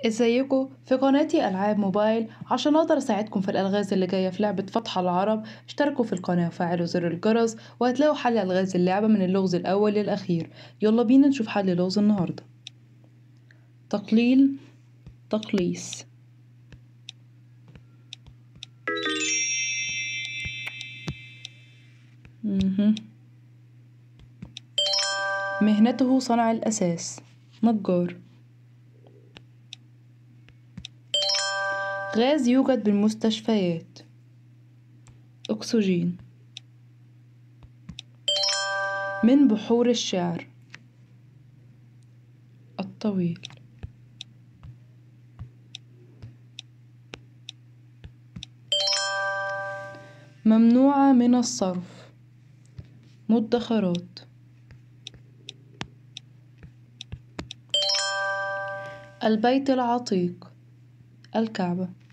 ازيكم في قناتي ألعاب موبايل. عشان أقدر أساعدكم في الألغاز اللي جاية في لعبة فتح العرب، اشتركوا في القناة وفعلوا زر الجرس وهتلاقوا حل ألغاز اللعبة من اللغز الأول للأخير. يلا بينا نشوف حل لغز النهاردة. تقليل، تقليص. مهنته صنع الأساس، نجار. غاز يوجد بالمستشفيات، أكسجين. من بحور الشعر، الطويل. ممنوعة من الصرف، مدخرات. البيت العتيق، الكعبة.